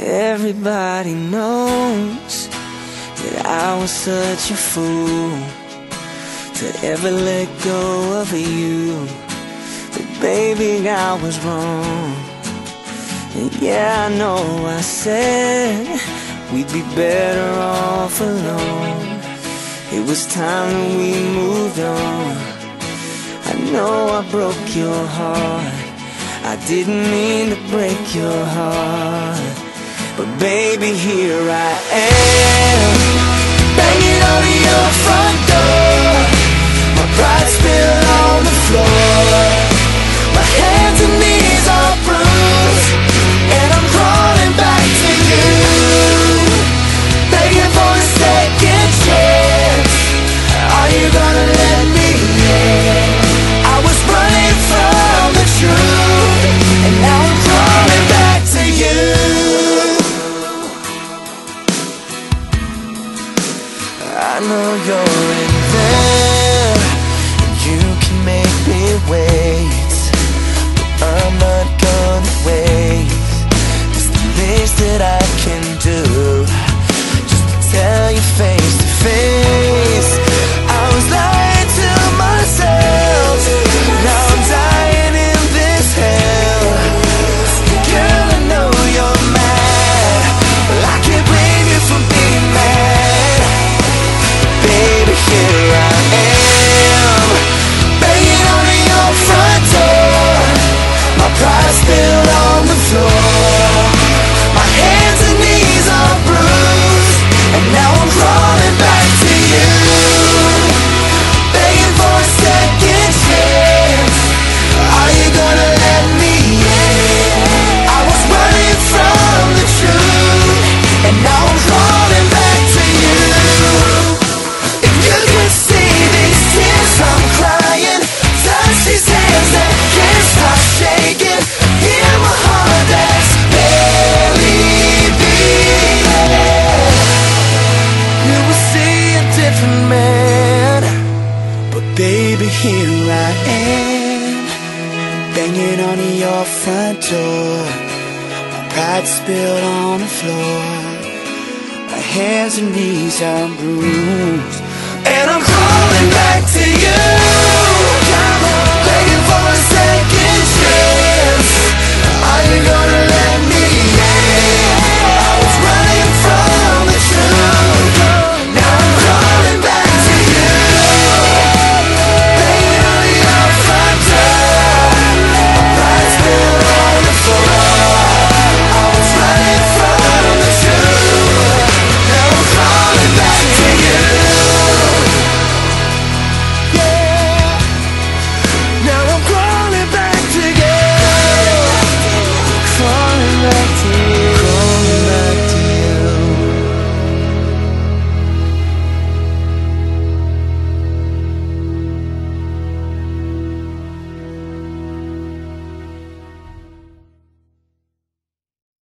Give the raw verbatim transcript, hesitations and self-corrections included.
Everybody knows that I was such a fool to ever let go of you. But baby, I was wrong. And yeah, I know I said we'd be better off alone. It was time that we moved on. I know I broke your heart. I didn't mean to break your heart. But baby, here I am, banging on your front door. My pride spilled on the floor. My hands and knees are bruised, and I'm crawling back to you, begging for a second chance. Are you gonna let me in? I was running from the truth, and now I'm crawling back to you. I know you're in there, and you can make me wait, but I'm not gonna wait. It's the least that I can do, just to tell you face to face I was lying to myself. Now I'm dying in this hell. Girl, I know you're mad, but I can't blame you for being mad. Baby, here I am, banging on your front door. My pride spilled on the floor. My hands and knees are bruised, and now I'm crawling back to you, begging for a second chance. Are you gonna let me in? I was running from the truth, and now I'm crawling back to you. If you could see these tears I'm crying, touch these hands that can't stop shaking, hear my heart that's barely beating, you will see a different man. But baby, here I am, banging on your front door. My pride spilled on the floor. My hands and knees are bruised, and I'm crawling back to you.